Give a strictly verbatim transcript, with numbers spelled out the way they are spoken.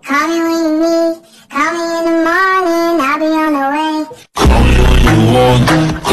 Call me when you need, call me in the morning, I'll be on the way. Call me when you want.